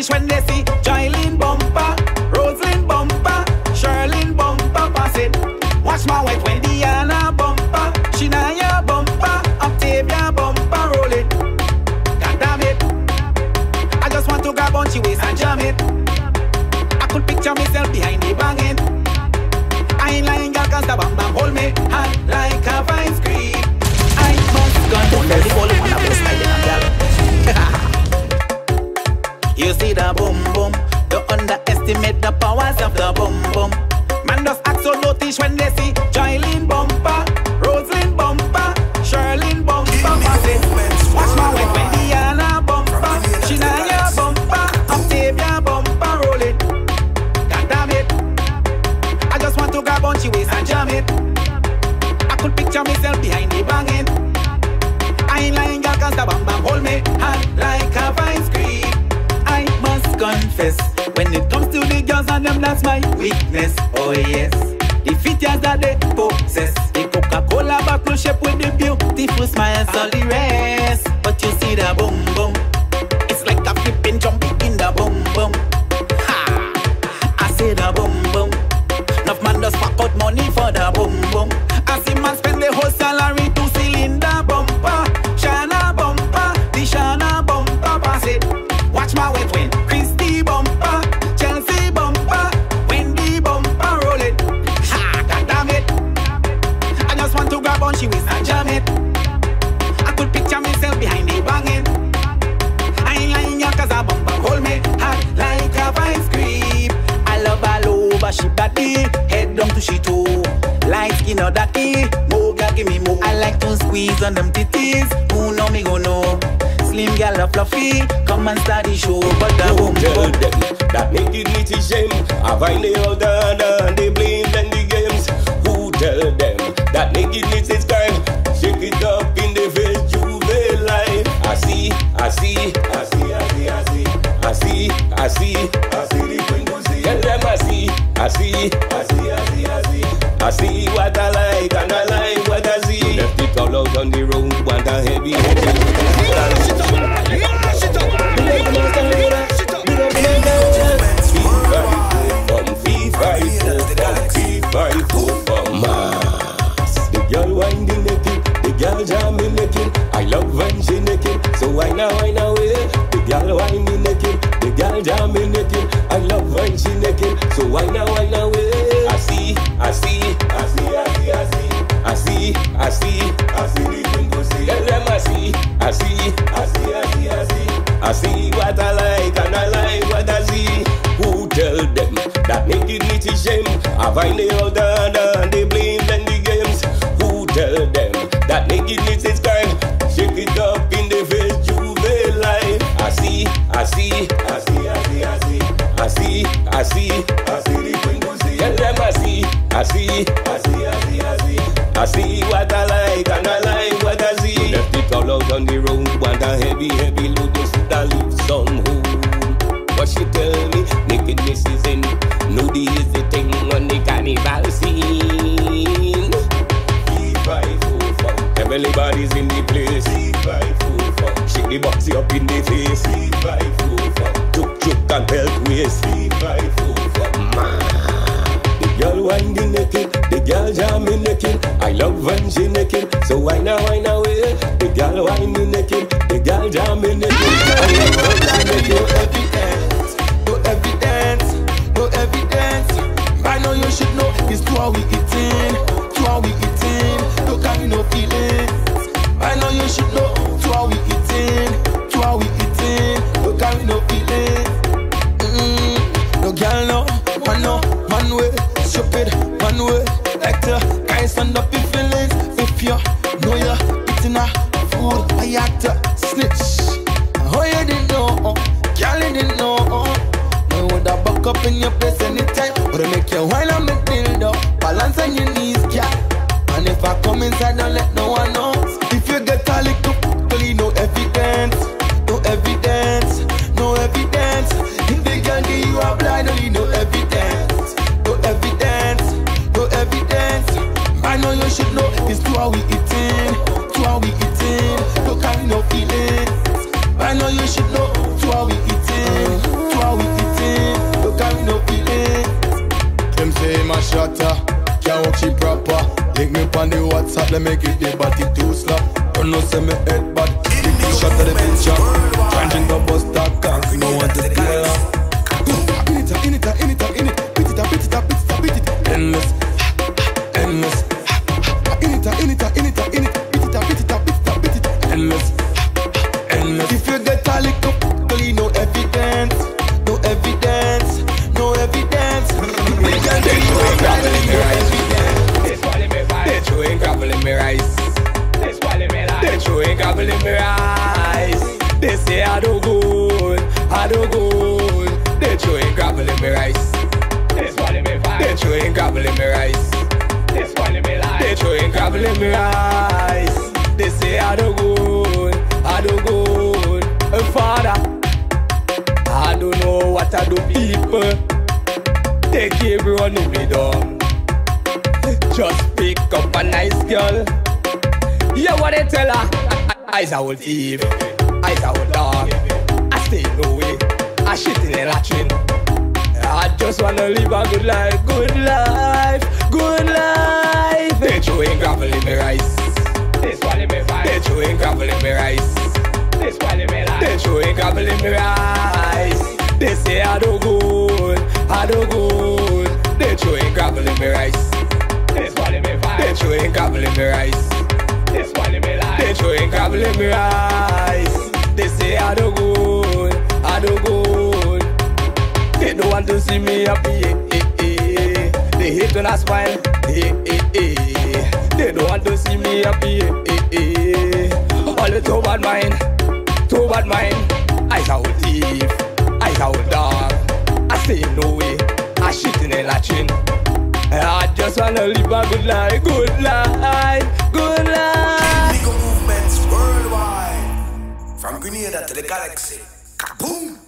notice when they see Joylin bumper, Rosalind bumper, Sherlyn bumper pass it. Watch my wife when Diana bumper, Shinaya bumper, Octavia bumper roll it. God damn it, I just want to grab on she waist and jam it. I could picture myself behind the banging. I ain't lying, girl, cause the bam bam hold me hard like a vice grip. I must gun to the ball on a best style, girl. You see the boom boom, don't underestimate the powers of the boom boom. Man just act so notice when they see Joylin bumper, Rosalind bumper, Sherlyn bumper pass it. Watch my wife when Diana bumper, Shinaya bumper, Octavia bumper roll it. God damn it, I just want to grab on she waist and jam it. I could picture myself behind the banging. I ain't lying, girl, cause the bam bam hold me hard like a vice grip. I must confess, when it comes to the girls and them, that's my weakness. Oh yes, the features that they possess. The Coca-Cola bottle shape with the beautiful smiles, all the rest. But you see the boom boom, it's like a flipping jumping in the boom boom. Ha! I say the boom boom. Enough man just pack out money for the boom boom. I see man spend the whole salary to cylinder bumper, Shana bumper, the Shana bumper pass it. Watch my weight when Christy bumper, Chelsea bumper, Wendy bumper roll it. Ha! God damn it, I just want to grab on she waist and jam it. I could picture myself behind the banging. I ain't lying, yeah, cause a bumper hold me hard like a vice grip. I love all over she body, head down to she toe. Light skin or dirty, more girl give me more. I like to squeeze on them titties, who know me go know. Slim girl or fluffy, come and start the show. But the boom tell them that nakedness is shame. Have I nailed down the blame and the games? Who tell them that nakedness is crime? Shake it up in the face, juve life. I see, I see, I see, I see, I see, I see, I see, I see the queen pussy. Tell them I see, I see, I see, I see, I see, I see what I like and I like what I see. Left it all out on the road, want a heavy heavy. The girl winding naked, the girl jamming naked. I love when she naked, so why now, yeah. The girl winding naked, the girl jamming naked. I love when she naked, so why now, yeah. I see, I see, I see, I see, I see, I see, I see, I see the queen pussy. Tell them I see, I see, I see, I see, I see, I see what I like and I like what I see. Who tell them that nakedness is shame? Have I nailed down the blame and the games? Who tell them that nakedness is crime? Shake it up in the face, juve life. I see, I see, I see, I see, I see, I see, I see, I see the queen pussy. Tell them I see, I see, I see, I see, I see, I see what I like and I like what I see. Left it all out on the road, want a heavy, heavy load, you should have leave some home. What she tell me, nakedness is in, nudity is the thing on the carnival scene. 3-5-4-5, everybody's in the place. 3-5-4-5, shake the boxy up in the face. 3-5-4-5, chook and belt waist. 3-5-4-5, man. The girl winding naked, the girl jamming naked. I love when she naked, so why now, yeah. The girl winding naked, the girl jamming naked. I love when she naked. No evidence, no evidence. I know you should know it's too how we eating, too how we eating. No carry no feelings. I know you should know too how we eating, too how we eating. No carry no feelings. No girl no, one way, stupid, one way. Actor, can't stand up your feelings. If you know you're eating a food, I act to snitch. Oh you didn't know. let me get the body too slap. Don't know say me head bad. Big shot of the picture. Changing the bus stop, cause no one to steal her. In it, in it, in it, in it. Beat it up, beat it up, beat it up, beat it. Endless, endless. In it, in it, in it, in it. Beat it up, beat it up, beat it up, beat it. Endless, endless. If you get a lick up, no evidence, no evidence, no evidence. We can do it, gravel in me rice. They throwing gravel in me rice. They throwing gravel in me rice. They say I do good, I do good. They throwing gravel in me rice. They throwing gravel in me rice. They throwing gravel in me rice. They say I do good, I do good. Father, I don't know what I do, people. They keep running me down. Just pick up a nice girl. Yeah, what they tell her? I's a old thief, I's a old dog. I stay no way, I shit in a latrine. I just wanna live a good life, good life, good life. They throwing gravel in me rice. They throwing gravel in me rice. They throwing gravel in me rice. They say I do good, I do good. They throwing gravel in me rice. They throwing gravel in me rice. They throwing gravel in me rice. They say I do good, I do good. They don't want to see me happy, They hate when I smile, They don't want to see me happy, All the too bad mind. Too bad mind, I's a old thief, I's a old dog. I stay no way, I shit in a latrine. I just wanna live a good life, good life, good life. Indego movements worldwide, from Grenada to the galaxy. Kaboom!